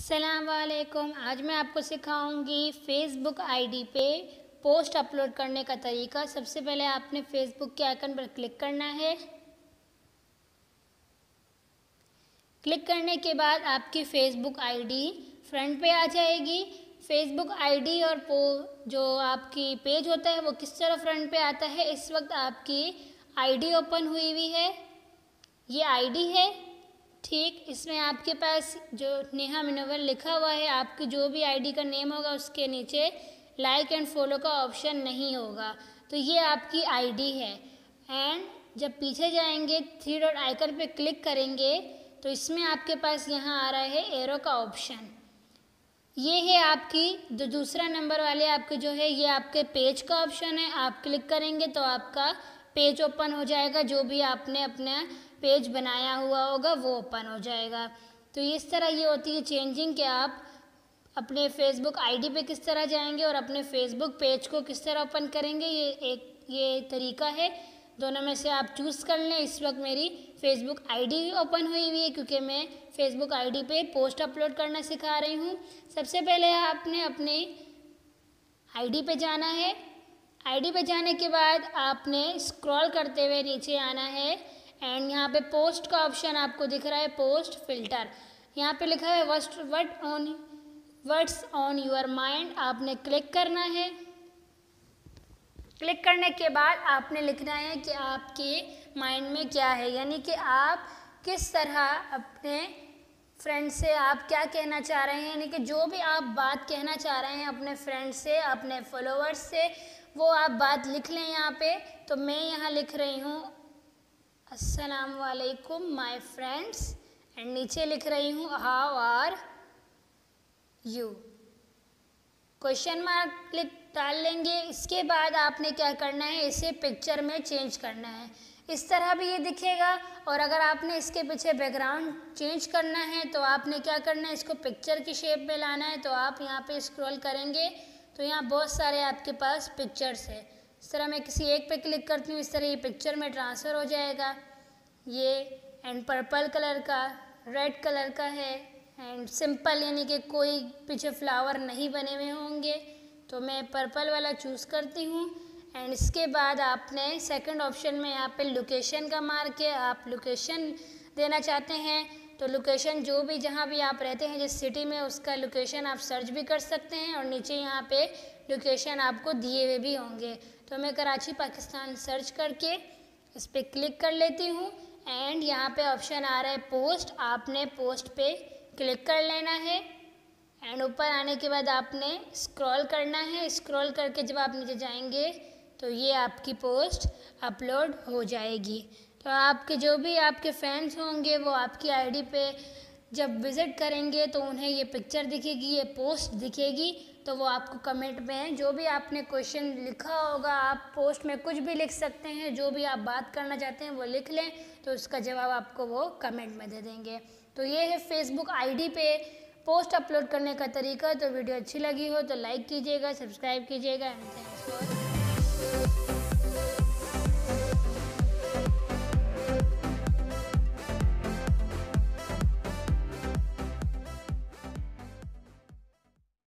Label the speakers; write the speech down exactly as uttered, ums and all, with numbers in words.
Speaker 1: अस्सलाम वालेकुम। आज मैं आपको सिखाऊंगी फ़ेसबुक आईडी पे पोस्ट अपलोड करने का तरीका। सबसे पहले आपने फ़ेसबुक के आइकन पर क्लिक करना है। क्लिक करने के बाद आपकी फ़ेसबुक आईडी फ्रंट पे आ जाएगी। फ़ेसबुक आईडी और पो जो आपकी पेज होता है वो किस तरह फ्रंट पे आता है। इस वक्त आपकी आईडी ओपन हुई हुई है, ये आईडी है। ठीक, इसमें आपके पास जो नेहा मुनव्वर लिखा हुआ है, आपकी जो भी आईडी का नेम होगा उसके नीचे लाइक एंड फॉलो का ऑप्शन नहीं होगा, तो ये आपकी आईडी है। एंड जब पीछे जाएंगे, थ्री डॉट आइकन पे क्लिक करेंगे तो इसमें आपके पास यहाँ आ रहा है एरो का ऑप्शन। ये है आपकी जो दूसरा नंबर वाले आपके जो है ये आपके पेज का ऑप्शन है। आप क्लिक करेंगे तो आपका पेज ओपन हो जाएगा, जो भी आपने अपना पेज बनाया हुआ होगा वो ओपन हो जाएगा। तो इस तरह ये होती है चेंजिंग कि आप अपने फ़ेसबुक आईडी पे किस तरह जाएंगे और अपने फ़ेसबुक पेज को किस तरह ओपन करेंगे। ये एक ये तरीका है, दोनों में से आप चूज़ कर लें। इस वक्त मेरी फ़ेसबुक आईडी ओपन हुई हुई है क्योंकि मैं फ़ेसबुक आईडी पे पोस्ट अपलोड करना सिखा रही हूँ। सबसे पहले आपने अपने आईडी पे जाना है। आईडी पे जाने के बाद आपने स्क्रॉल करते हुए नीचे आना है एंड यहाँ पे पोस्ट का ऑप्शन आपको दिख रहा है, पोस्ट फिल्टर। यहाँ पे लिखा है what what on what's on your mind, आपने क्लिक करना है। क्लिक करने के बाद आपने लिखना है कि आपके माइंड में क्या है, यानी कि आप किस तरह अपने फ्रेंड से आप क्या कहना चाह रहे हैं, यानी कि जो भी आप बात कहना चाह रहे हैं अपने फ्रेंड से, अपने फॉलोअर्स से, वो आप बात लिख लें यहाँ पे। तो मैं यहाँ लिख रही हूँ अस्सलाम वालेकुम माय फ्रेंड्स एंड नीचे लिख रही हूँ how are you, question mark click डाल लेंगे। इसके बाद आपने क्या करना है, इसे पिक्चर में चेंज करना है। इस तरह भी ये दिखेगा, और अगर आपने इसके पीछे बैकग्राउंड चेंज करना है तो आपने क्या करना है, इसको पिक्चर की शेप में लाना है। तो आप यहाँ पे स्क्रॉल करेंगे तो यहाँ बहुत सारे आपके पास पिक्चर्स है। इस तरह मैं किसी एक पे क्लिक करती हूँ, इस तरह ये पिक्चर में ट्रांसफ़र हो जाएगा। ये एंड पर्पल कलर का, रेड कलर का है एंड सिंपल, यानी कि कोई पीछे फ्लावर नहीं बने हुए होंगे। तो मैं पर्पल वाला चूज़ करती हूँ। एंड इसके बाद आपने सेकंड ऑप्शन में यहाँ पे लोकेशन का मार्क है, आप लोकेशन देना चाहते हैं तो लोकेशन जो भी जहाँ भी आप रहते हैं जिस सिटी में, उसका लोकेशन आप सर्च भी कर सकते हैं और नीचे यहाँ पे लोकेशन आपको दिए हुए भी होंगे। तो मैं कराची पाकिस्तान सर्च करके इस पर क्लिक कर लेती हूँ एंड यहाँ पे ऑप्शन आ रहा है पोस्ट, आपने पोस्ट पे क्लिक कर लेना है। एंड ऊपर आने के बाद आपने स्क्रॉल करना है। स्क्रॉल करके जब आप नीचे जाएंगे तो ये आपकी पोस्ट अपलोड हो जाएगी। तो आपके जो भी आपके फैंस होंगे वो आपकी आईडी पे जब विज़िट करेंगे तो उन्हें ये पिक्चर दिखेगी, ये पोस्ट दिखेगी। तो वो आपको कमेंट में जो भी आपने क्वेश्चन लिखा होगा, आप पोस्ट में कुछ भी लिख सकते हैं, जो भी आप बात करना चाहते हैं वो लिख लें, तो उसका जवाब आपको वो कमेंट में दे देंगे। तो ये है फ़ेसबुक आईडी पे पोस्ट अपलोड करने का तरीका। तो वीडियो अच्छी लगी हो तो लाइक कीजिएगा, सब्सक्राइब कीजिएगा एंड थैंक्स फॉर